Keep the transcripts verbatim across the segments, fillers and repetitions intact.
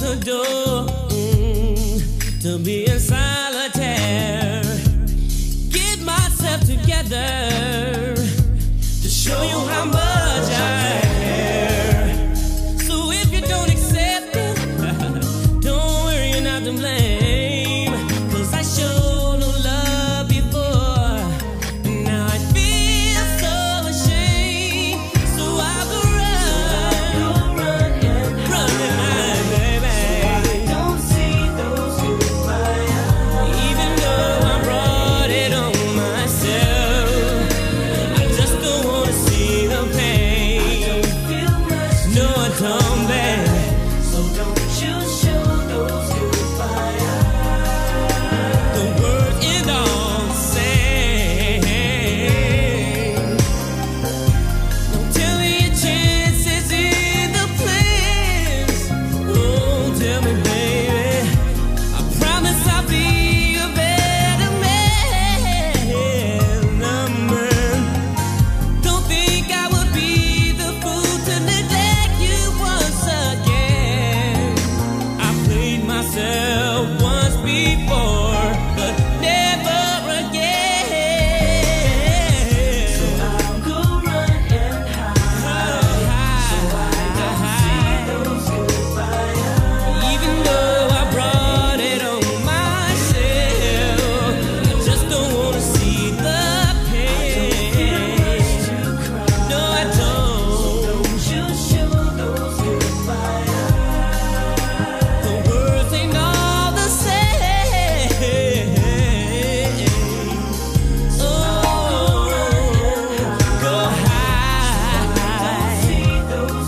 the door mm, to be in solitaire. Get myself together to show you how much I care. So if you don't accept it, don't worry, you're not to blame. Cause I showed no love before, and now I feel so ashamed. So I'll go run, run and run and hide, baby. So I don't see those goodbye eyes. Even though I brought it on myself, I just don't wanna see the pain. I don't feel much. No, I don't, baby. So don't you show those goodbye eyes. The words is all the same. Don't tell me your chances in the plans. Oh, tell me, baby. I promise I'll be a better man. man. Don't think I would be the fool to neglect you once again. I played myself once before, but never again. So I'll go run and hide. So I don't see those goodbye eyes. Even though I brought it on myself, I just don't wanna see the pain. No, I don't. Don't you show those goodbye eyes. The words ain't all the same. Oh, go hide. Even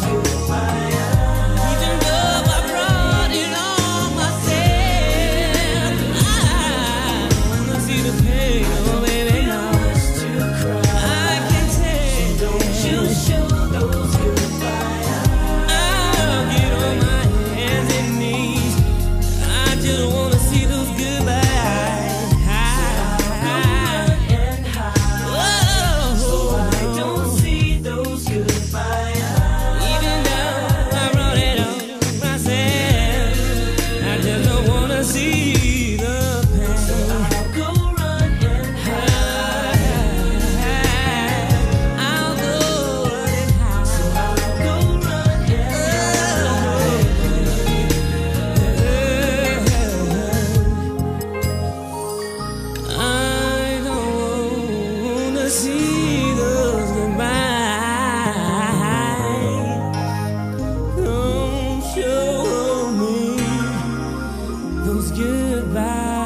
though I brought it on myself, I wanna see the pain. Oh, baby, no. I can tell. Don't you show those goodbye eyes. I'll get on my hands and knees. I just wanna see those goodbye eyes. Whoa. I don't see those goodbye eyes. Even though I brought it on myself, I just don't wanna see the pain. I'll go run and hide. I'll go run and hide. So I'll go run and hide. I don't wanna see those goodbyes. Don't show me those goodbyes.